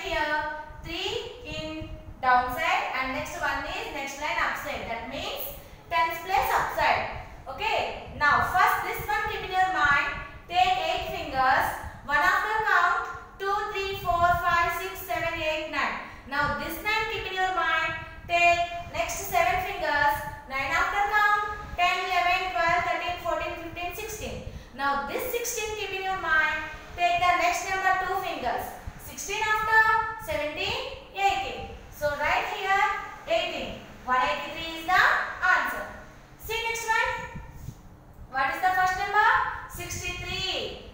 here 3 in downside and next one is next line upside. That means tens place upside. Okay. Now first this one keep in your mind. Take 8 fingers. One after count 2, 3, 4, 5, 6, 7, 8, 9. Now this 9 keep in your mind. Take next 7 fingers. 9 after count 10, 11, 12, 13, 14, 15, 16. Now this 16 keep in your mind. Take the next number 2 fingers. 16 after 17, 18. So write here 18. 183 is the answer. See next one. What is the first number? 63,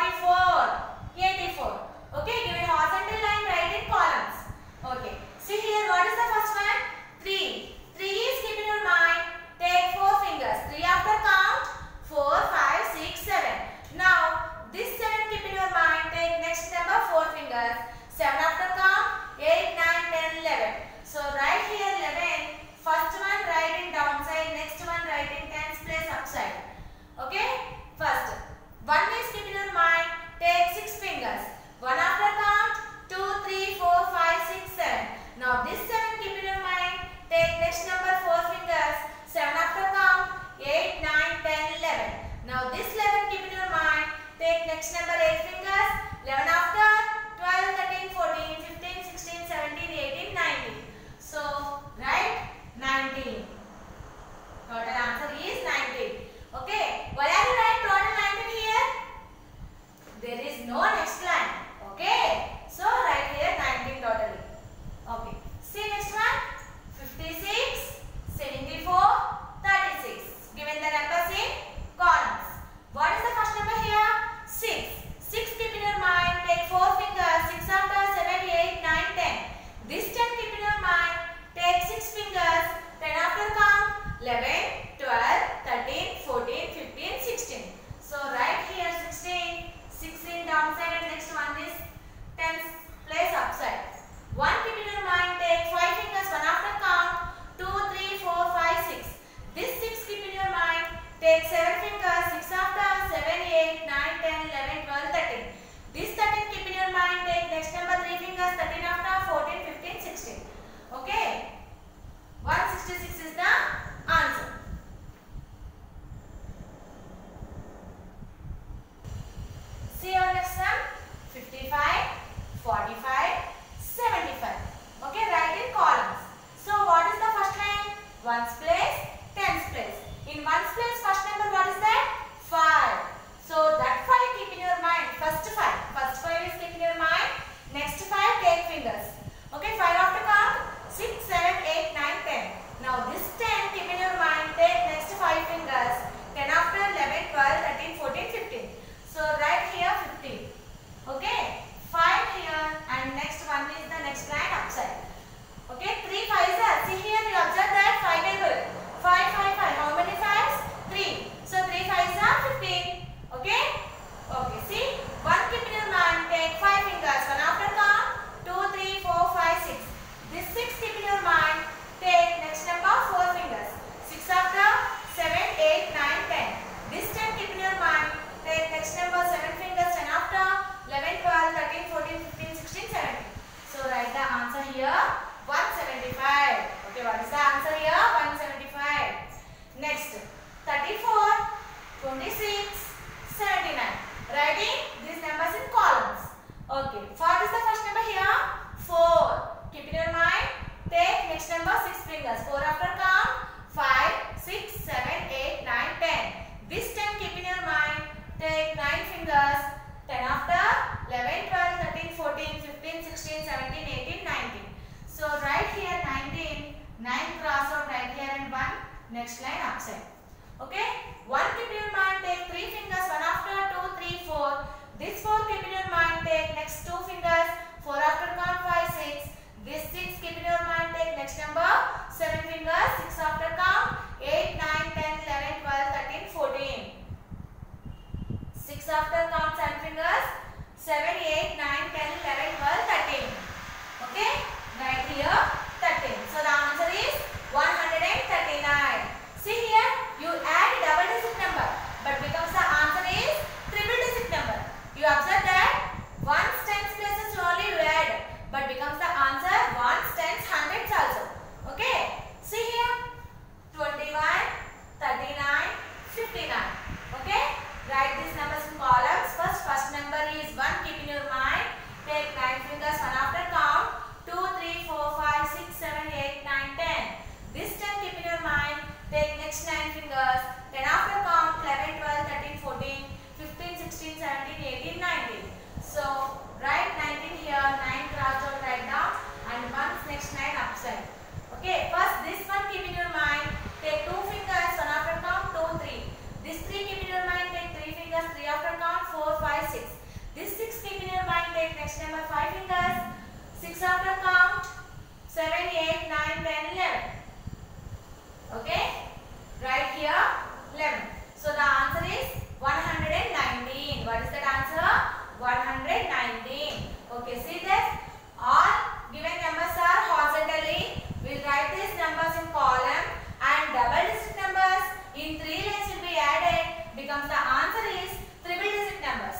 44, 84. Okay, given horizontal line, write in columns. Okay. See here, what is the first one? 3. 3 is keep in your mind. Take 4 fingers. 3 after count. 4, 5, 6, 7. Now, this 7 keep in your mind. Take next number 4 fingers. 7 after count. 8, 9, 10, 11. So, write here 11. First one write in downside. Next one write in tens place upside. Okay? First, 1 is keep in your mind. Take 6 fingers. 1 after count. 2, 3, 4, 5, 6, 7. Now, this 7 keep in your mind. Take next number 4 fingers. 7 after count. 8, 9, 10, 11. Now, this 11 keep in your mind. Take next number 8 fingers. 11 after 12, 13, 14, 15, 16, 17, 18, 19. So, write 19. Total answer is 19. Okay. Why are you writing total 19 here? There is no next line. Okay. So, write here 19 totally. Okay. See next one. 56, 74, 36. Given the numbers in columns. What is the first number here? 6. 6 keep in your mind. Take 4 fingers. 6 after 7, 8, 9, 10. This 10 keep in your mind. Take 6 fingers. 10 after count. 11, 12, 13, 14, 15, 16. So write here 16. 6 in downside and next one is tens place upside. 1 keep in your mind. Take 5 fingers. 1 after count. 2, 3, 4, 5, 6. This 6 keep in your mind. Take 7 fingers. 6 after 7, 8, 9, 10, 11, 12, 13. This 13 keep in your mind. Take next number 3 fingers. 13 after 14, 15, 16. Okay. 166 is the answer. See our next one. 55, 45, 75. Okay, write in columns. So what is the first line? Ones place, tens place. In ones place, first number what is that? 5. So that 5 keep in your mind. First 5. First 5 is keep in your mind. Next 5 take fingers. Okay, 5 after count. 6, 7, 8, 9, 10. Now this 10 keep in your mind. Take next 5 fingers. 10 after 11, 12, 13, 14, 15. So write here 15. Okay, 5 here and next one is the next line upside. Okay, 3 5s are. See here you observe that 5 table. 5, 5, 5. How many 5s? 3. So 3 5s are 15. Okay? Okay, see. 1 keep in your mind. Take 5 fingers. 1 after count. 2, 3, 4, 5, 6. This 6 keep in your mind. Take next number 4 fingers. 6 after 7, 8, 9, 10. This 10 keep in your mind. Take next number 7 fingers. 10 after 11, 12, 13, 14, 15, 16, 17. So write the answer here 175. Okay, what is the answer here? 175. Next 34, 26, 79. Writing these numbers in columns. Okay, what is the first number here? 4. Keep in your mind. Take next number 6 fingers. 4 after count. 5, 6, 7, 8, 9, 10. This 10 keep in your mind. Take 9 fingers. 10 after 11, 12, 13, 14, 15, 16, 17, 18, 19. So write here 19. 9 cross out right here and 1. Next line upside. Okay. 1 keep in your mind. Take 3 fingers. 1 after 2, 3, 4. This 4 keep in your mind. Take next 2 fingers. 4 after count 5, 6. This 6 keep in your mind. Take next number 7 fingers. 6 after count 8, 9, 10, 11, 12, 13, 14. 6 after count 7 fingers. 7, 8, 9, 10, 11, 12, 13. Okay. Right here 13. So the answer is 139. See here. You add double next line upside. Okay, first this one keep in your mind. Take 2 fingers, one after count, 2, 3. This 3 keep in your mind. Take 3 fingers, 3 after count, 4, 5, 6. This 6 keep in your mind. Take next number 5 fingers, 6 after count, 7, 8, 9, 10, 11. Okay, right here 11. So the answer is 119. What is that answer? 119. Okay, see this? All given numbers are horizontally. We'll write these numbers in column and double digit numbers in 3 lines will be added. Becomes the answer is triple digit numbers.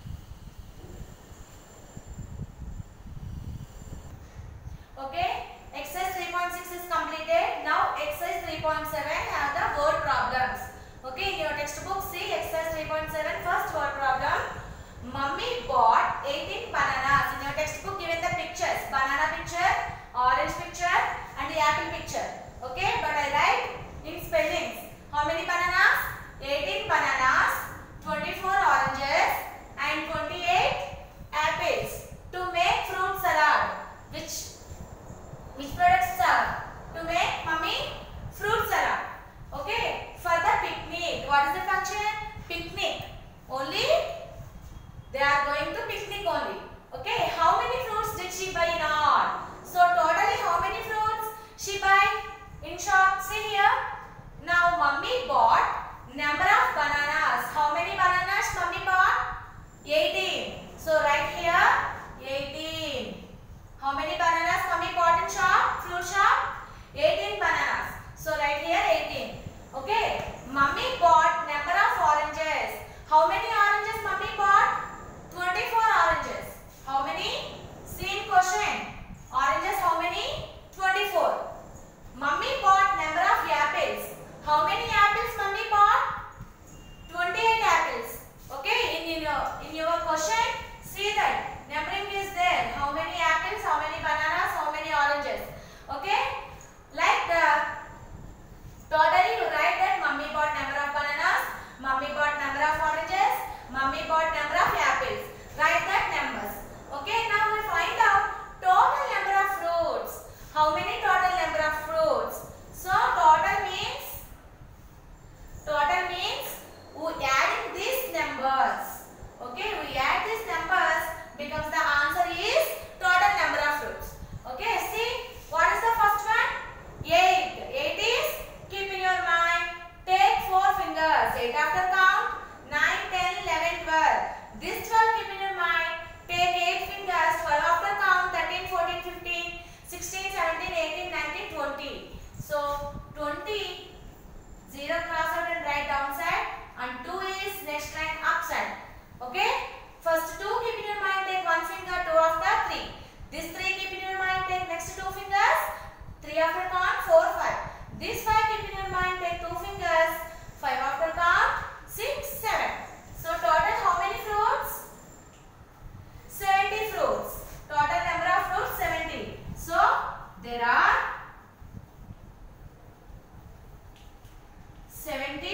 Okay, exercise 3.6 is completed. Now exercise 3.7 have the word problems. Okay, in your textbook see exercise 3.7 first word problem. Mummy bought 18 bananas. In your textbook given the pictures, banana picture, orange picture and the apple picture. Okay, but I write in spellings. How many bananas? 18 bananas, 24 oranges and 28 apples to make fruit salad. Which products are to make mummy fruit salad? Okay, for the picnic. What is the function? Picnic. Only they are going to picnic only. Okay, how many fruits did she buy in all? So totally how many fruits she buy in shop? See here. Now mummy bought number of bananas. How many bananas mummy bought? 18. So right here 18. How many bananas mummy bought in shop? Fruit shop? 18 bananas. So right here 18. Okay. Mummy bought number of oranges. How many oranges mummy bought? 24 oranges. How many? See in question. Oranges how many? 24. Mummy bought number of apples. How many apples mummy bought? 28 apples. Okay. In your question, see that numbering is there. How many apples? How many bananas? How many oranges? Okay. Like the totally you write that mummy bought number of bananas, mummy bought number of oranges, mummy bought number of apples. Write that numbers. Okay, now we find out total number of fruits. How many total number of fruits? So total means we adding these numbers. Okay, we add these numbers becomes the answer is total number of fruits. Okay, see what is the first one? 8. 8 is keep in your mind. Take 4 fingers. 8 after count. 9, 10, 11, 12. This 12 keep in your mind. Take 8 fingers. 12 after count. 13, 14, 15, 16, 17, 18, 19, 20. So 20. 0 cross out and write downside. And 2 is next line upside. Okay. First 2 keep in your mind. Take 1 finger. 2 after 3. This 3 keep in your mind. Take next 2 fingers. 3 after count. 4, 5. This 5 keep in your mind. Take 2 fingers. 5 after count. 6, 7. So total how many fruits? 70 fruits. Total number of fruits 70. So there are 70